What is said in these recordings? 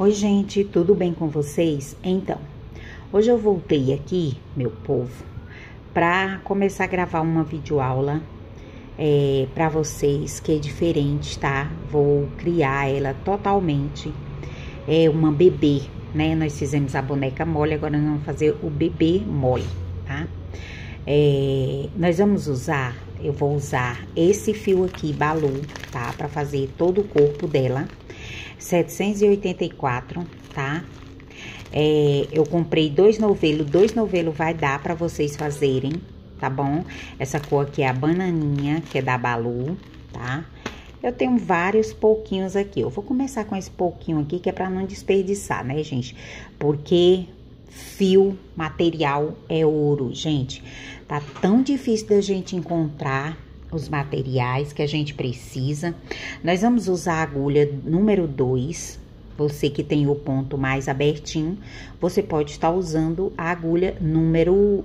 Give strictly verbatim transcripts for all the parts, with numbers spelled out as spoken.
Oi, gente, tudo bem com vocês? Então, hoje eu voltei aqui, meu povo, para começar a gravar uma videoaula é, para vocês, que é diferente, tá? Vou criar ela totalmente, é uma bebê, né? Nós fizemos a boneca mole, agora nós vamos fazer o bebê mole, tá? É, nós vamos usar, eu vou usar esse fio aqui, balu, tá? Para fazer todo o corpo dela. setecentos e oitenta e quatro, tá? É, eu comprei dois novelos, dois novelos vai dar pra vocês fazerem, tá bom? Essa cor aqui é a bananinha, que é da Balu, tá? Eu tenho vários pouquinhos aqui. Eu vou começar com esse pouquinho aqui, que é pra não desperdiçar, né, gente? Porque fio, material é ouro, gente. Tá tão difícil da gente encontrar os materiais que a gente precisa. Nós vamos usar a agulha número dois. Você que tem o ponto mais abertinho, você pode estar usando a agulha número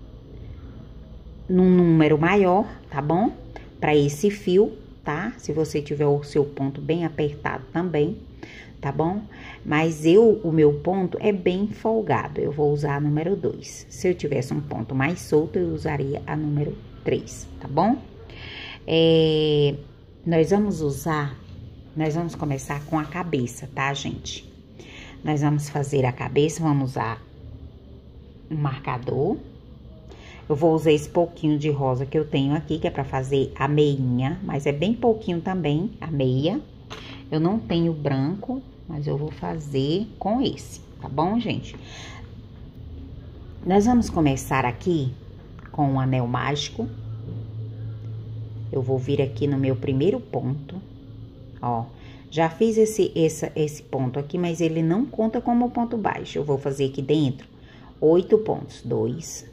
num número maior, tá bom? Para esse fio, tá? Se você tiver o seu ponto bem apertado também, tá bom? Mas eu, o meu ponto é bem folgado, eu vou usar a número dois. Se eu tivesse um ponto mais solto, eu usaria a número três, tá bom? É, nós vamos usar, nós vamos começar com a cabeça, tá, gente? Nós vamos fazer a cabeça, vamos usar um marcador. Eu vou usar esse pouquinho de rosa que eu tenho aqui, que é pra fazer a meinha, mas é bem pouquinho também, a meia. Eu não tenho branco, mas eu vou fazer com esse, tá bom, gente? Nós vamos começar aqui com um anel mágico. Eu vou vir aqui no meu primeiro ponto, ó. Já fiz esse, esse, esse ponto aqui, mas ele não conta como ponto baixo. Eu vou fazer aqui dentro oito pontos. Dois,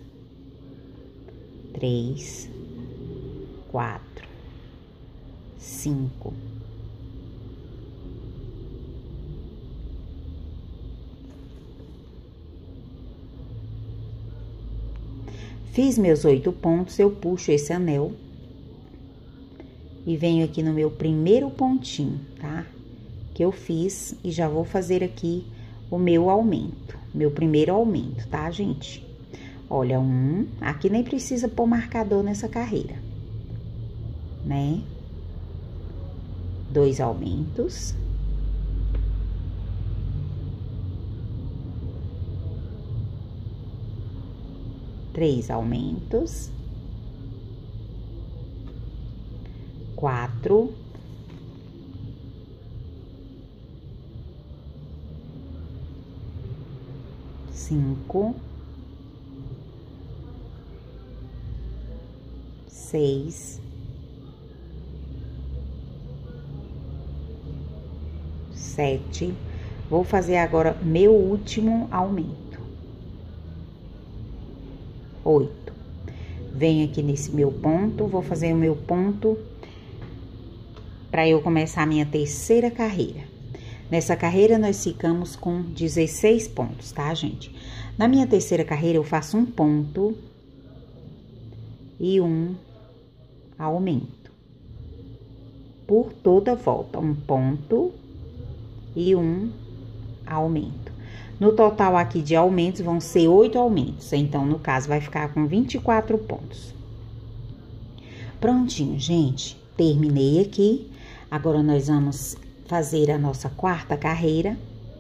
três, quatro, cinco, fiz meus oito pontos, eu puxo esse anel e venho aqui no meu primeiro pontinho, tá? Que eu fiz e já vou fazer aqui o meu aumento, meu primeiro aumento, tá, gente? Olha, um, aqui nem precisa pôr marcador nessa carreira, né? Dois aumentos. Três aumentos. Quatro, cinco, seis, sete. Vou fazer agora meu último aumento. Oito. Venho aqui nesse meu ponto, vou fazer o meu ponto para eu começar a minha terceira carreira. Nessa carreira, nós ficamos com dezesseis pontos, tá, gente? Na minha terceira carreira, eu faço um ponto e um aumento. Por toda volta, um ponto e um aumento. No total aqui de aumentos, vão ser oito aumentos. Então, no caso, vai ficar com vinte e quatro pontos. Prontinho, gente. Terminei aqui. Agora, nós vamos fazer a nossa quarta carreira.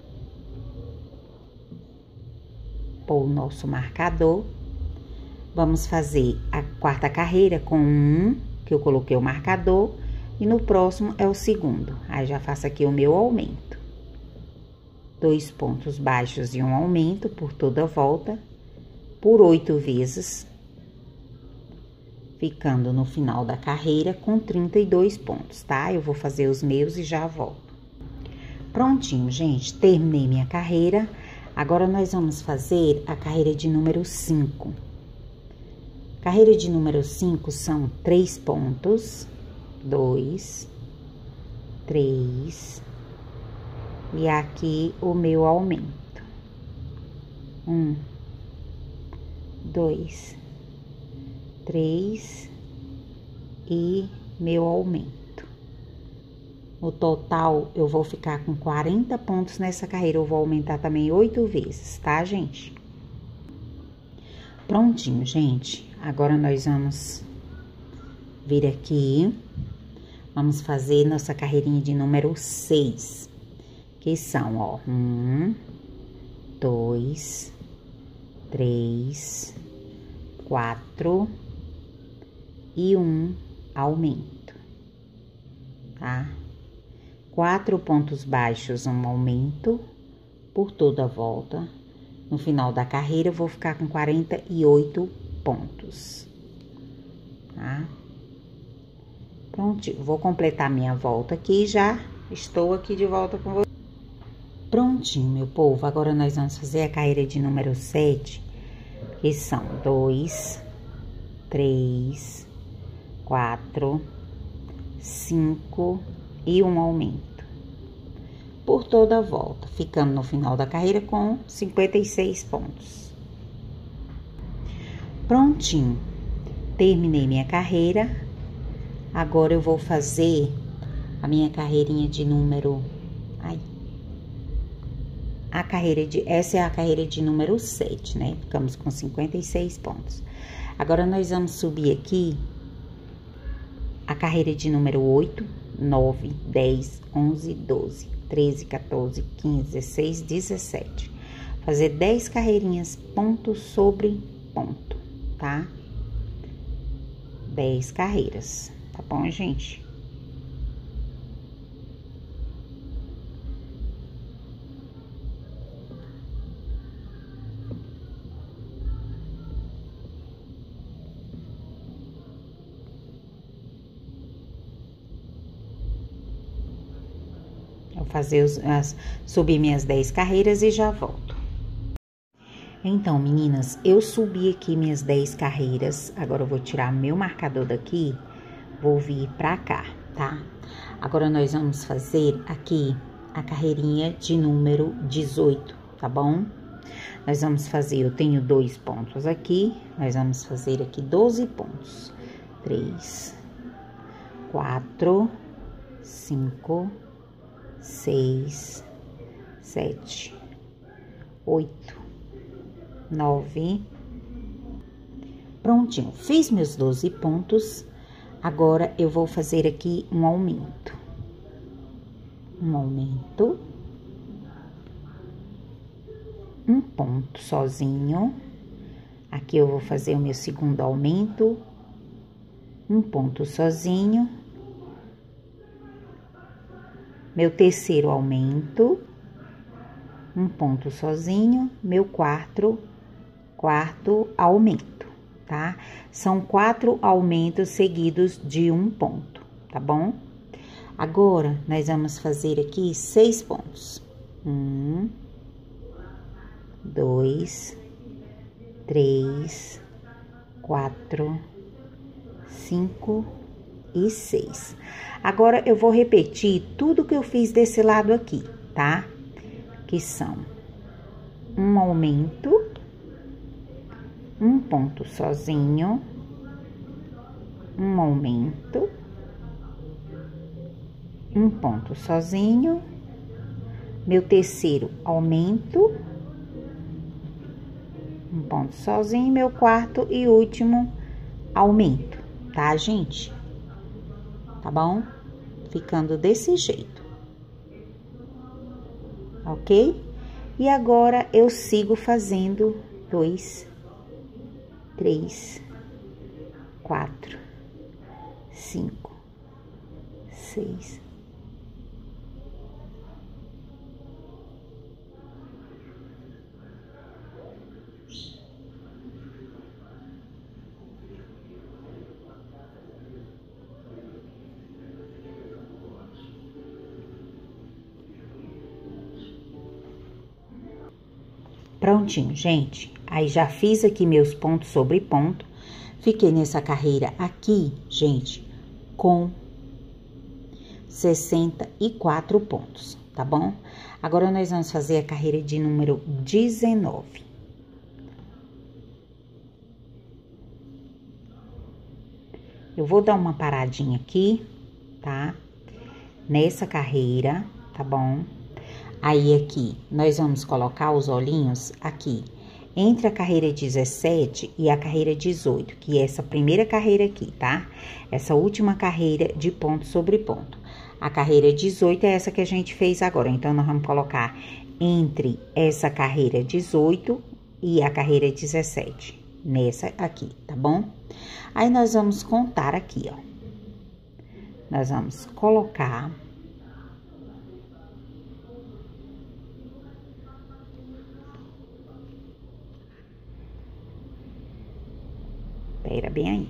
Pôr o nosso marcador. Vamos fazer a quarta carreira com um, que eu coloquei o marcador. E no próximo é o segundo. Aí, já faço aqui o meu aumento. Dois pontos baixos e um aumento por toda a volta. Por oito vezes. Ficando no final da carreira com trinta e dois pontos, tá? Eu vou fazer os meus e já volto. Prontinho, gente, terminei minha carreira. Agora, nós vamos fazer a carreira de número cinco. Carreira de número cinco são três pontos. Dois, três. E aqui o meu aumento. Um, dois, três e meu aumento. O total, eu vou ficar com quarenta pontos nessa carreira. Eu vou aumentar também oito vezes, tá, gente? Prontinho, gente. Agora, nós vamos vir aqui. Vamos fazer nossa carreirinha de número seis. Que são, ó, um, dois, três, quatro e um aumento, tá? Quatro pontos baixos, um aumento por toda a volta. No final da carreira, eu vou ficar com quarenta e oito pontos, tá? Prontinho, vou completar minha volta aqui, já estou aqui de volta com vocês. Prontinho, meu povo, agora nós vamos fazer a carreira de número sete, que são dois, três, quatro, cinco e um aumento por toda a volta, ficando no final da carreira com cinquenta e seis pontos. Prontinho, terminei minha carreira. Agora eu vou fazer a minha carreirinha de número... Ai, a carreira de... Essa é a carreira de número sete, né? Ficamos com cinquenta e seis pontos. Agora, nós vamos subir aqui a carreira de número oito, nove, dez, onze, doze, treze, quatorze, quinze, dezesseis, dezessete. Fazer dez carreirinhas ponto sobre ponto, tá? dez carreiras, tá bom, gente? Vou fazer os, as, subir minhas dez carreiras e já volto. Então, meninas, eu subi aqui minhas dez carreiras. Agora eu vou tirar meu marcador daqui, vou vir pra cá, tá? Agora nós vamos fazer aqui a carreirinha de número dezoito, tá bom? Nós vamos fazer, eu tenho dois pontos aqui, nós vamos fazer aqui doze pontos. três, quatro, cinco, seis, sete, oito, nove. Prontinho, fiz meus doze pontos. Agora, eu vou fazer aqui um aumento. Um aumento. Um ponto sozinho. Aqui eu vou fazer o meu segundo aumento. Um ponto sozinho. Meu terceiro aumento. Um ponto sozinho. Meu quarto, quarto aumento, tá? São quatro aumentos seguidos de um ponto, tá bom? Agora, nós vamos fazer aqui seis pontos. Um, dois, três, quatro, cinco e seis. Agora, eu vou repetir tudo que eu fiz desse lado aqui, tá? Que são um aumento, um ponto sozinho, um aumento, um ponto sozinho, meu terceiro aumento, um ponto sozinho, meu quarto e último aumento, tá, gente? Tá bom? Ficando desse jeito. Ok? E agora, eu sigo fazendo dois, três, quatro, cinco, seis. Prontinho, gente. Aí, já fiz aqui meus pontos sobre ponto. Fiquei nessa carreira aqui, gente, com sessenta e quatro pontos, tá bom? Agora, nós vamos fazer a carreira de número dezenove. Eu vou dar uma paradinha aqui, tá? nessa carreira, tá bom? Aí, aqui, nós vamos colocar os olhinhos aqui, entre a carreira dezessete e a carreira dezoito, que é essa primeira carreira aqui, tá? Essa última carreira de ponto sobre ponto. A carreira dezoito é essa que a gente fez agora, então, nós vamos colocar entre essa carreira dezoito e a carreira dezessete, nessa aqui, tá bom? Aí, nós vamos contar aqui, ó. Nós vamos colocar... Espera bem aí.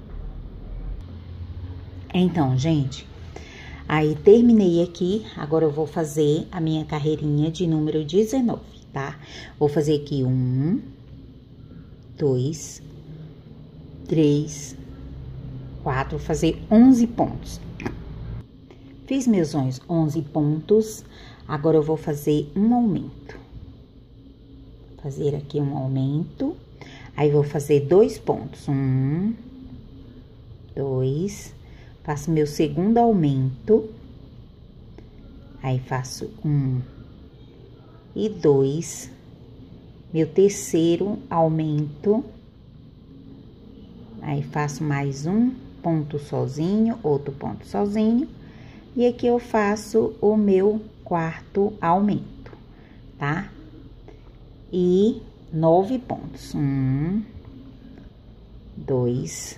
Então, gente, aí terminei aqui, agora eu vou fazer a minha carreirinha de número dezenove, tá? Vou fazer aqui um, dois, três, quatro, vou fazer onze pontos. Fiz meus onze pontos, agora eu vou fazer um aumento. Fazer aqui um aumento. Aí, vou fazer dois pontos, um, dois, faço meu segundo aumento, aí faço um e dois, meu terceiro aumento, aí faço mais um ponto sozinho, outro ponto sozinho, e aqui eu faço o meu quarto aumento, tá? E... nove pontos. Um, dois,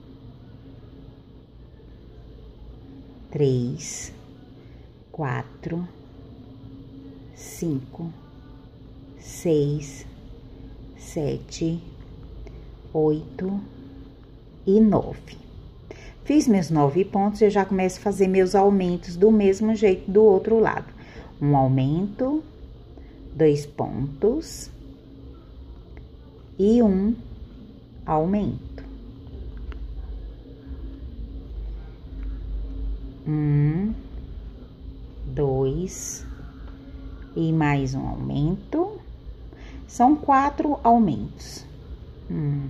três, quatro, cinco, seis, sete, oito e nove. Fiz meus nove pontos, eu já começo a fazer meus aumentos do mesmo jeito do outro lado. Um aumento, dois pontos... e um aumento. Um, dois, e mais um aumento. São quatro aumentos. Um,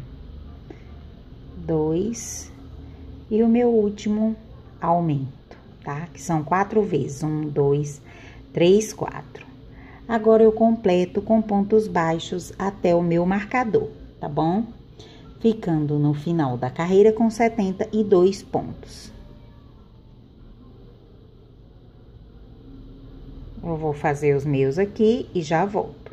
dois, e o meu último aumento, tá? Que são quatro vezes. Um, dois, três, quatro. Agora, eu completo com pontos baixos até o meu marcador, tá bom? Ficando no final da carreira com setenta e dois pontos. Eu vou fazer os meus aqui e já volto.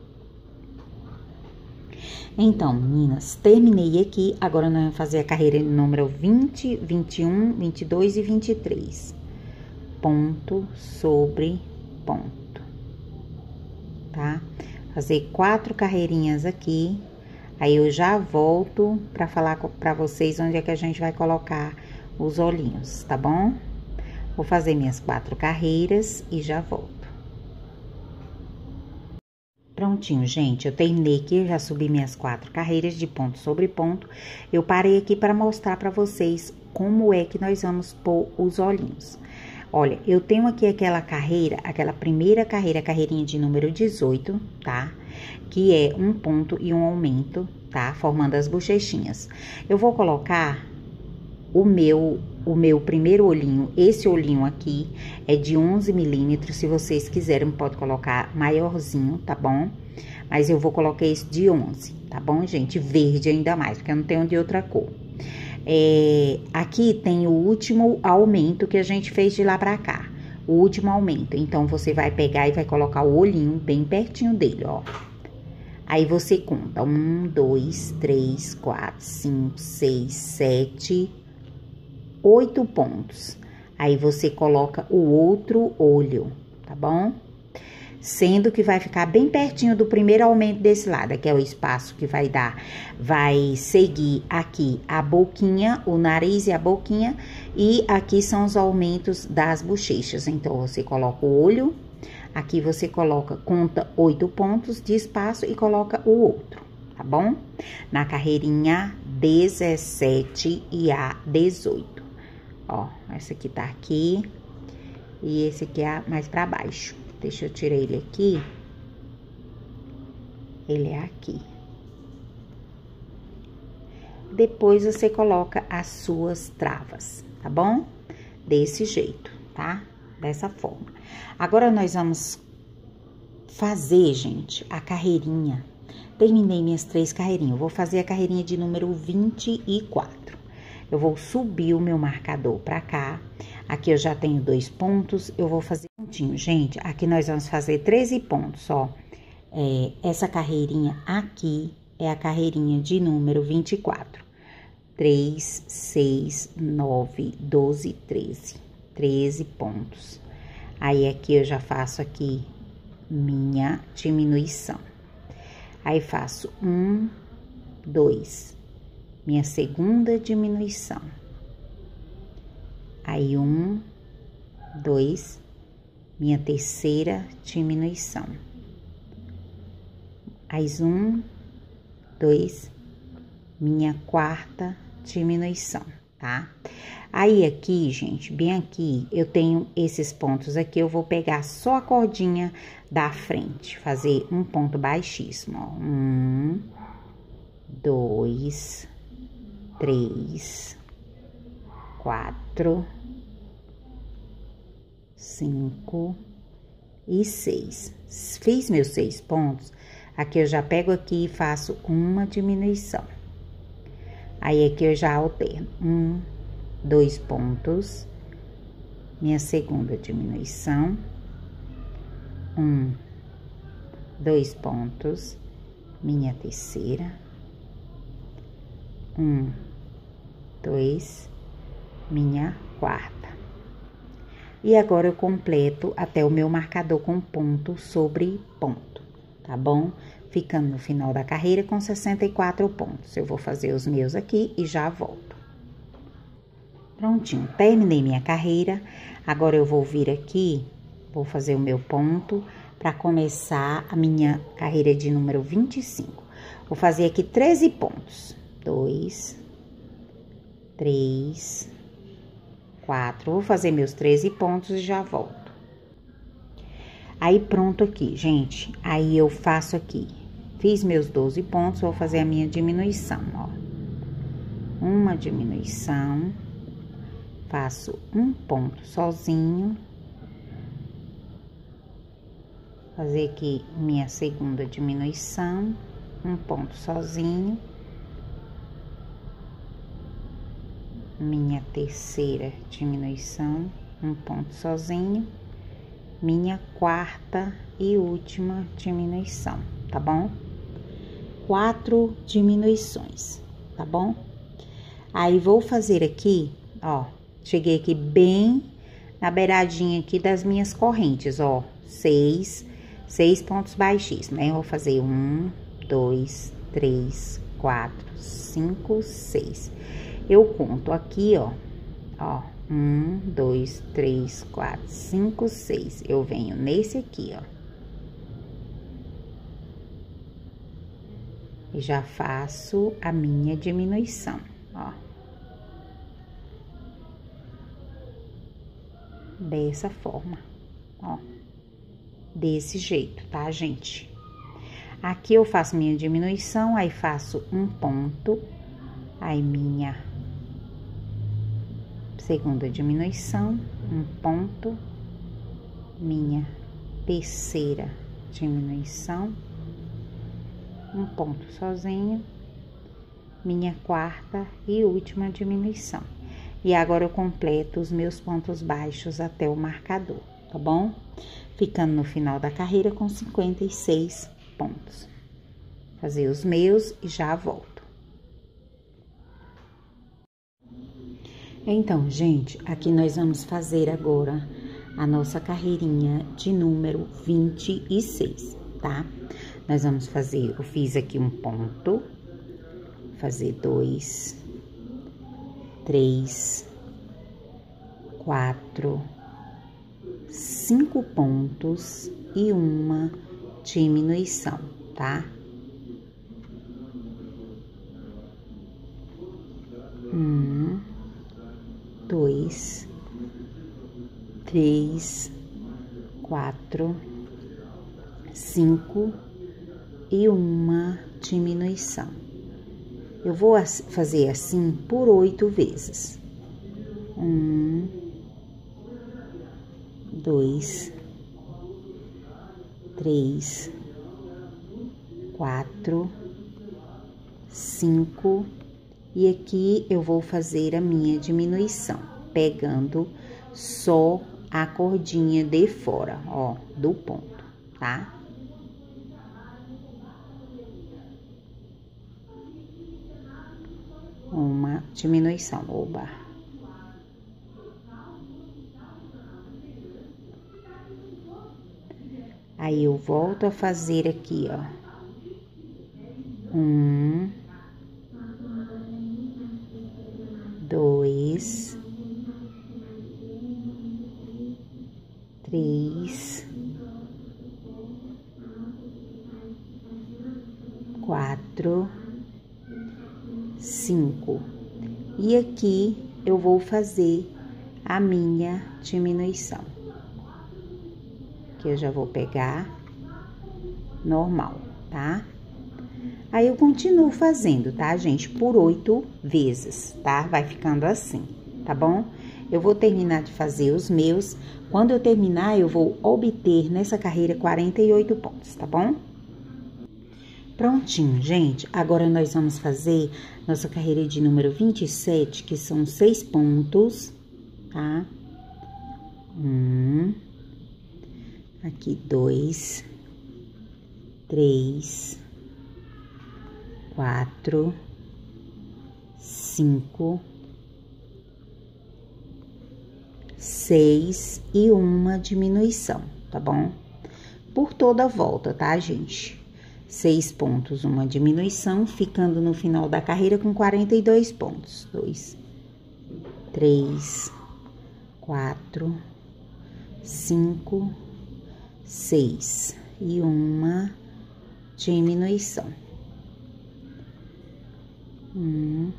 Então, meninas, terminei aqui. Agora, nós vamos fazer a carreira número vinte, vinte e um, vinte e dois e vinte e três. Ponto sobre ponto. Tá? Fazer quatro carreirinhas aqui, aí eu já volto pra falar pra vocês onde é que a gente vai colocar os olhinhos, tá bom? Vou fazer minhas quatro carreiras e já volto. Prontinho, gente, eu terminei aqui, já subi minhas quatro carreiras de ponto sobre ponto. Eu parei aqui para mostrar pra vocês como é que nós vamos pôr os olhinhos. Olha, eu tenho aqui aquela carreira, aquela primeira carreira, carreirinha de número dezoito, tá? Que é um ponto e um aumento, tá? Formando as bochechinhas. Eu vou colocar o meu, o meu primeiro olhinho, esse olhinho aqui é de onze milímetros, se vocês quiserem pode colocar maiorzinho, tá bom? Mas eu vou colocar esse de onze, tá bom, gente? Verde ainda mais, porque eu não tenho de outra cor. É, aqui tem o último aumento que a gente fez de lá pra cá, o último aumento. Então, você vai pegar e vai colocar o olhinho bem pertinho dele, ó. Aí, você conta um, dois, três, quatro, cinco, seis, sete, oito pontos. Aí, você coloca o outro olho, tá bom? Sendo que vai ficar bem pertinho do primeiro aumento desse lado, que é o espaço que vai dar, vai seguir aqui a boquinha, o nariz e a boquinha, e aqui são os aumentos das bochechas. Então, você coloca o olho, aqui você coloca, conta oito pontos de espaço e coloca o outro, tá bom? Na carreirinha dezessete e a dezoito. Ó, essa aqui tá aqui, e esse aqui é mais pra baixo. Deixa eu tirar ele aqui. Ele é aqui. Depois, você coloca as suas travas, tá bom? Desse jeito, tá? Dessa forma. Agora, nós vamos fazer, gente, a carreirinha. Terminei minhas três carreirinhas. Eu vou fazer a carreirinha de número vinte e quatro. Eu vou subir o meu marcador pra cá. Aqui eu já tenho dois pontos. Eu vou fazer pontinho. Gente, aqui nós vamos fazer treze pontos, ó. É, essa carreirinha aqui é a carreirinha de número vinte e quatro. três, seis, nove, doze, treze. treze pontos. Aí, aqui eu já faço aqui minha diminuição. Aí, faço um, dois, minha segunda diminuição. Aí, um, dois, minha terceira diminuição. Aí, um, dois, minha quarta diminuição, tá? Aí, aqui, gente, bem aqui, eu tenho esses pontos aqui, eu vou pegar só a cordinha da frente, fazer um ponto baixíssimo, ó. Um, dois, três, quatro, cinco e seis. Fiz meus seis pontos, aqui eu já pego aqui e faço uma diminuição. Aí, aqui eu já alterno. Um, dois pontos, minha segunda diminuição, um, dois pontos, minha terceira, um, dois, minha quarta. E agora eu completo até o meu marcador com ponto sobre ponto, tá bom? Ficando no final da carreira com sessenta e quatro pontos. Eu vou fazer os meus aqui e já volto. Prontinho, terminei minha carreira. Agora eu vou vir aqui, vou fazer o meu ponto para começar a minha carreira de número vinte e cinco. Vou fazer aqui treze pontos. Dois, três, quatro. Vou fazer meus treze pontos e já volto. Aí, pronto aqui, gente. Aí, eu faço aqui. Fiz meus doze pontos, vou fazer a minha diminuição, ó. Uma diminuição. Faço um ponto sozinho. Fazer aqui minha segunda diminuição. Um ponto sozinho. Minha terceira diminuição. Um ponto sozinho. Minha quarta e última diminuição, tá bom? Quatro diminuições, tá bom? Aí, vou fazer aqui, ó, cheguei aqui bem na beiradinha aqui das minhas correntes, ó, seis, seis pontos baixíssimos, né? Eu vou fazer um, dois, três, quatro, cinco, seis. Eu conto aqui, ó, ó, um, dois, três, quatro, cinco, seis. Eu venho nesse aqui, ó. E já faço a minha diminuição, ó. Dessa forma, ó. Desse jeito, tá, gente? Aqui eu faço minha diminuição, aí faço um ponto, aí minha segunda diminuição, um ponto, minha terceira diminuição, um ponto sozinho, minha quarta e última diminuição. E agora eu completo os meus pontos baixos até o marcador, tá bom? Ficando no final da carreira com cinquenta e seis pontos. Fazer os meus e já volto. Então, gente, aqui nós vamos fazer agora a nossa carreirinha de número vinte e seis, tá? Nós vamos fazer, eu fiz aqui um ponto, fazer dois, três, quatro, cinco pontos e uma diminuição, tá? Um, dois, três, quatro, cinco e uma diminuição. Eu vou fazer assim por oito vezes. Um, dois, três, quatro, cinco, e aqui eu vou fazer a minha diminuição, pegando só a cordinha de fora, ó, do ponto, tá? Uma diminuição, oba. Aí, eu volto a fazer aqui, ó. Um, dois, três, quatro, cinco. E aqui eu vou fazer a minha diminuição. Que eu já vou pegar normal, tá? Aí, eu continuo fazendo, tá, gente? Por oito vezes, tá? Vai ficando assim, tá bom? Eu vou terminar de fazer os meus. Quando eu terminar, eu vou obter nessa carreira quarenta e oito pontos, tá bom? Prontinho, gente. Agora, nós vamos fazer nossa carreira de número vinte e sete, que são seis pontos, tá? Um... Aqui, dois, três, quatro, cinco, seis e uma diminuição, tá bom? Por toda a volta, tá, gente? Seis pontos, uma diminuição, ficando no final da carreira com quarenta e dois pontos. Dois, três, quatro, cinco, seis e uma diminuição. Um,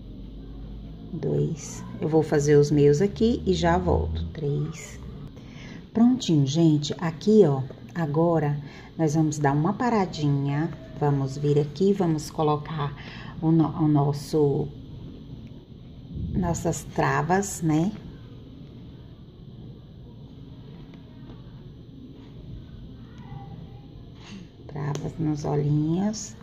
dois. Eu vou fazer os meus aqui e já volto. Três. Prontinho, gente. Aqui, ó, agora nós vamos dar uma paradinha. Vamos vir aqui, vamos colocar o, no, o nosso, nossas travas, né? Travas nos olhinhos.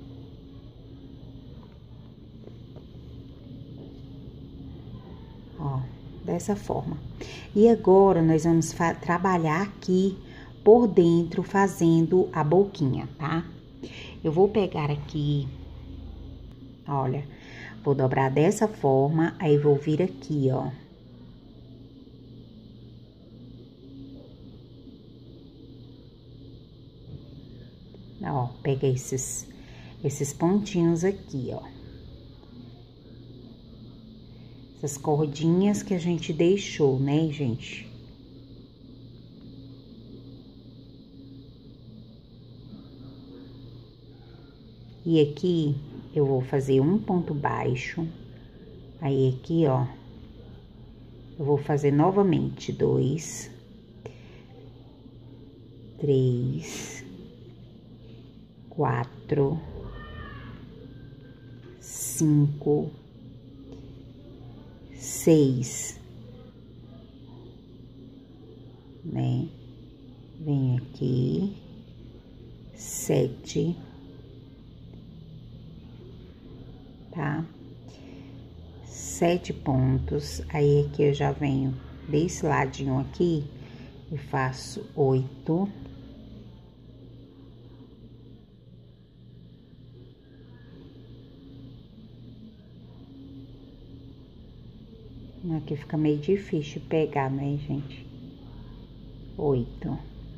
Ó, dessa forma. E agora, nós vamos trabalhar aqui por dentro, fazendo a boquinha, tá? Eu vou pegar aqui, olha, vou dobrar dessa forma, aí vou vir aqui, ó. Ó, peguei esses, esses pontinhos aqui, ó. Essas cordinhas que a gente deixou, né, gente? E aqui, eu vou fazer um ponto baixo. Aí, aqui, ó, eu vou fazer novamente dois, três, quatro, cinco, seis, né? Venho aqui, sete, tá? Sete pontos, aí aqui eu já venho desse ladinho aqui e faço oito. Aqui fica meio difícil pegar, né, gente? Oito.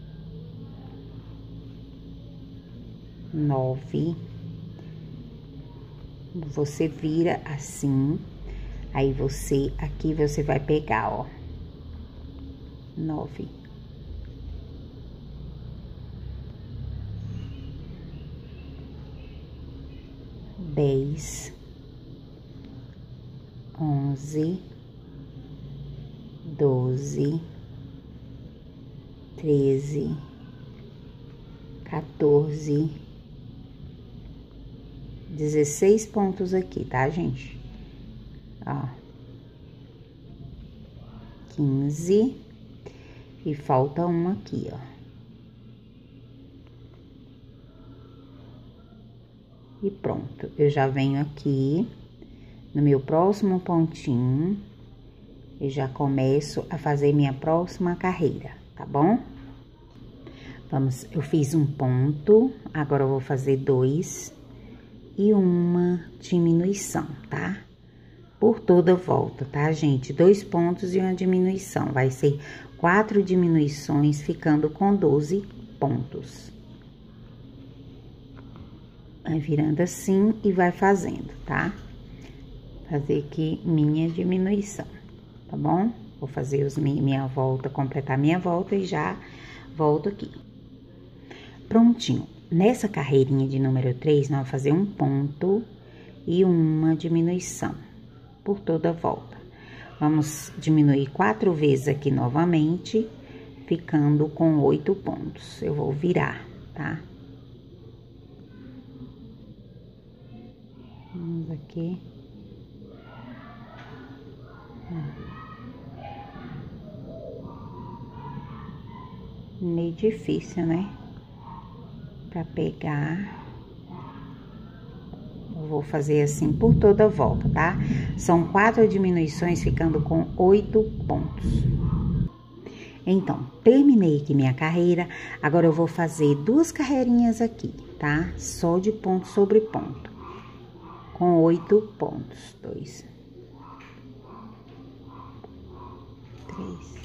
Nove. Você vira assim, aí você, aqui você vai pegar, ó. Nove. Dez. Onze. Doze, treze, quatorze, dezesseis pontos aqui, tá, gente? Ó, quinze, E falta uma aqui, ó. E pronto, eu já venho aqui no meu próximo pontinho e já começo a fazer minha próxima carreira, tá bom? Vamos, eu fiz um ponto, agora eu vou fazer dois e uma diminuição, tá? Por toda volta, tá, gente? Dois pontos e uma diminuição, vai ser quatro diminuições, ficando com doze pontos. Vai virando assim e vai fazendo, tá? Fazer aqui minha diminuição, tá bom? Vou fazer os, minha volta, completar minha volta e já volto aqui. Prontinho. Nessa carreirinha de número três, nós vamos fazer um ponto e uma diminuição por toda a volta. Vamos diminuir quatro vezes aqui novamente, ficando com oito pontos. Eu vou virar, tá? Vamos aqui. Meio difícil, né? Pra pegar. Eu vou fazer assim por toda a volta, tá? São quatro diminuições, ficando com oito pontos. Então, terminei aqui minha carreira. Agora, eu vou fazer duas carreirinhas aqui, tá? Só de ponto sobre ponto. Com oito pontos. Dois. Três.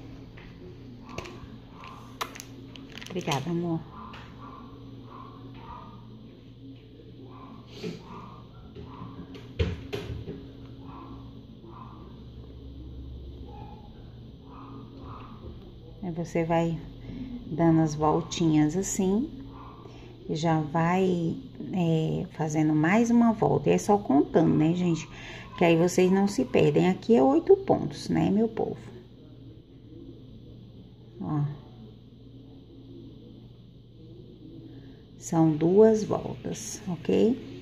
Obrigada, amor. Aí você vai dando as voltinhas assim, e já vai é, fazendo mais uma volta. E é só contando, né, gente? Que aí vocês não se perdem. Aqui é oito pontos, né, meu povo? Ó. São duas voltas, ok?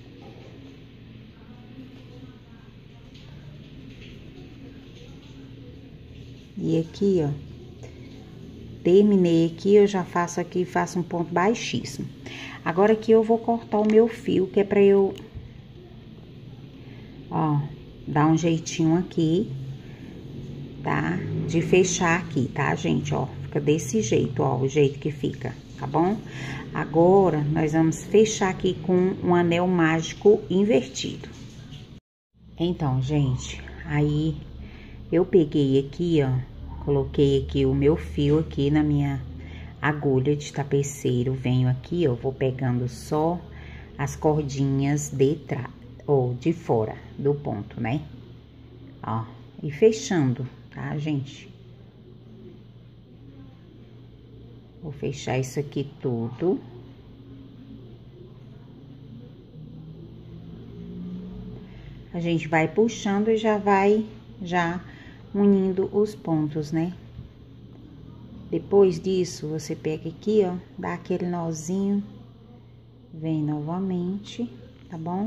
E aqui, ó, terminei aqui, eu já faço aqui, faço um ponto baixíssimo. Agora aqui eu vou cortar o meu fio, que é pra eu, ó, dar um jeitinho aqui, tá? De fechar aqui, tá, gente? Ó, fica desse jeito, ó, o jeito que fica, tá bom? Agora, nós vamos fechar aqui com um anel mágico invertido. Então, gente, aí eu peguei aqui, ó, coloquei aqui o meu fio aqui na minha agulha de tapeceiro. Venho aqui, ó, vou pegando só as cordinhas de trás, ou de fora do ponto, né? Ó, e fechando, tá, gente? Vou fechar isso aqui tudo. A gente vai puxando e já vai, já unindo os pontos, né? Depois disso, você pega aqui, ó, dá aquele nozinho, vem novamente, tá bom?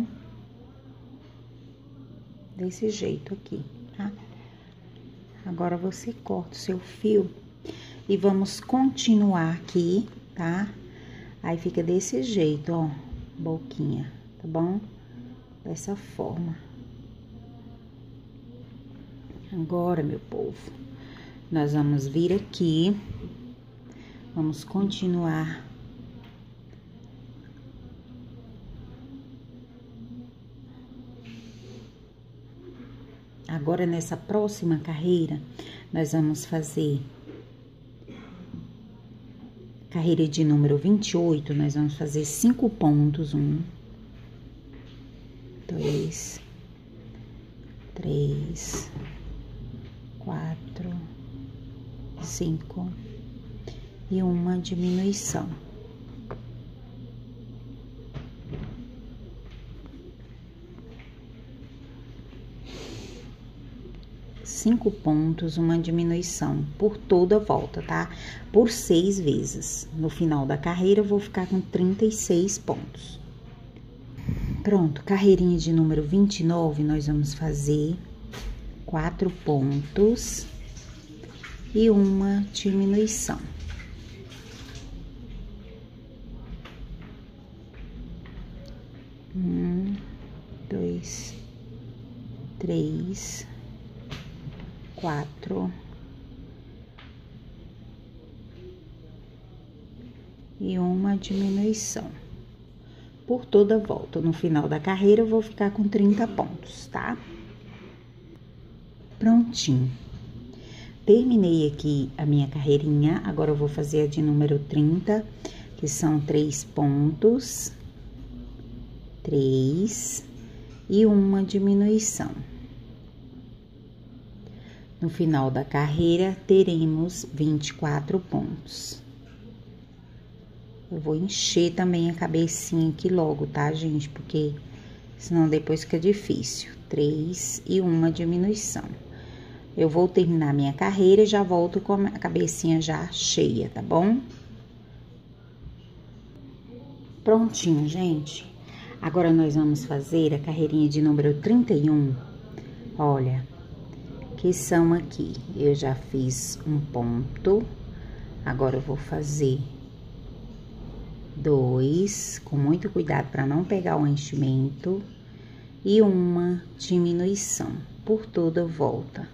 Desse jeito aqui, tá? Agora, você corta o seu fio e vamos continuar aqui, tá? Aí, fica desse jeito, ó, boquinha, tá bom? Dessa forma. Agora, meu povo, nós vamos vir aqui, vamos continuar. Agora, nessa próxima carreira, nós vamos fazer carreira de número vinte e oito, nós vamos fazer cinco pontos, um, dois, três, quatro, cinco e uma diminuição. Cinco pontos, uma diminuição por toda a volta, tá? Por seis vezes. No final da carreira, eu vou ficar com trinta e seis pontos. Pronto, carreirinha de número vinte e nove, nós vamos fazer quatro pontos e uma diminuição. Um, dois, três, quatro e uma diminuição. Por toda a volta, no final da carreira, eu vou ficar com trinta pontos, tá? Prontinho. Terminei aqui a minha carreirinha, agora eu vou fazer a de número trinta, que são três pontos, três e uma diminuição. No final da carreira, teremos vinte e quatro pontos. Eu vou encher também a cabecinha aqui logo, tá, gente? Porque senão depois fica difícil. Três e uma diminuição. Eu vou terminar minha carreira e já volto com a cabecinha já cheia, tá bom? Prontinho, gente. Agora, nós vamos fazer a carreirinha de número trinta e um. Olha, que são aqui. Eu já fiz um ponto. Agora, eu vou fazer dois, com muito cuidado para não pegar o enchimento, e uma diminuição por toda a volta,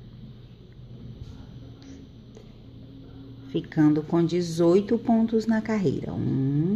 ficando com dezoito pontos na carreira. Um,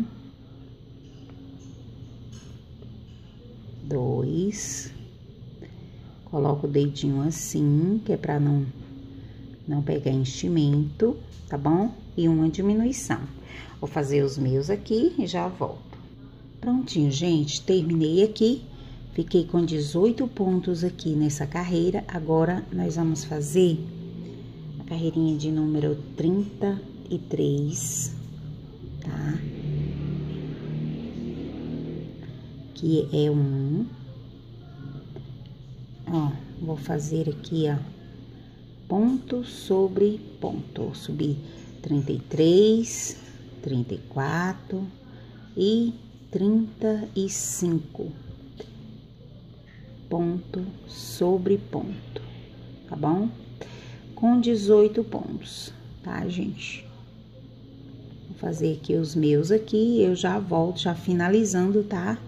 dois, coloco o dedinho assim, que é para não, não pegar enchimento, tá bom? E uma diminuição. Vou fazer os meus aqui e já volto. Prontinho, gente, terminei aqui. Fiquei com dezoito pontos aqui nessa carreira. Agora, nós vamos fazer a carreirinha de número trinta e três, tá? Que é um. Ó, vou fazer aqui, ó, ponto sobre ponto. Vou subir trinta e três, trinta e quatro e trinta e cinco. Ponto sobre ponto, tá bom? Com dezoito pontos, tá, gente? Vou fazer aqui os meus aqui, eu já volto, já finalizando, tá?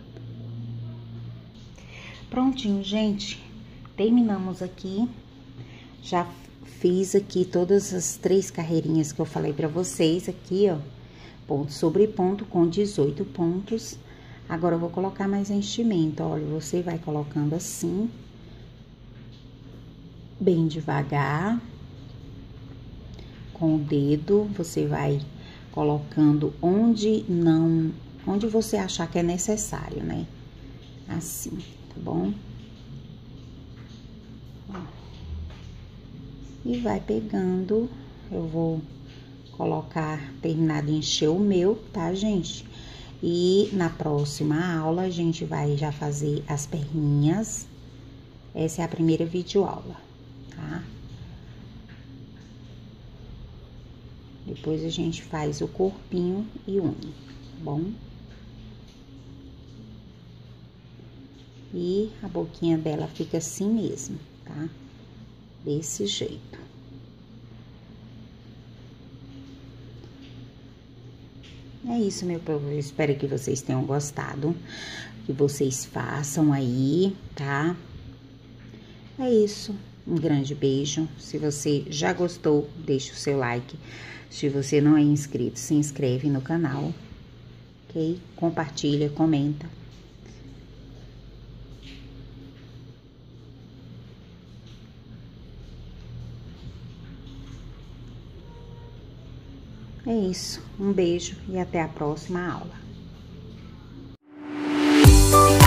Prontinho, gente. Terminamos aqui. Já fiz aqui todas as três carreirinhas que eu falei pra vocês aqui, ó. Ponto sobre ponto com dezoito pontos. Agora, eu vou colocar mais enchimento. Olha, você vai colocando assim, bem devagar. Com o dedo, você vai colocando onde não, onde você achar que é necessário, né? Assim, tá bom? Ó. E vai pegando, eu vou colocar, terminar de encher o meu, tá, gente? E na próxima aula, a gente vai já fazer as perninhas. Essa é a primeira videoaula, tá? Depois a gente faz o corpinho e une, tá bom? E a boquinha dela fica assim mesmo, tá? Desse jeito. É isso, meu povo. Eu espero que vocês tenham gostado, que vocês façam aí, tá? É isso. Um grande beijo. Se você já gostou, deixa o seu like. Se você não é inscrito, se inscreve no canal, ok? Compartilha, comenta. É isso. Um beijo e até a próxima aula.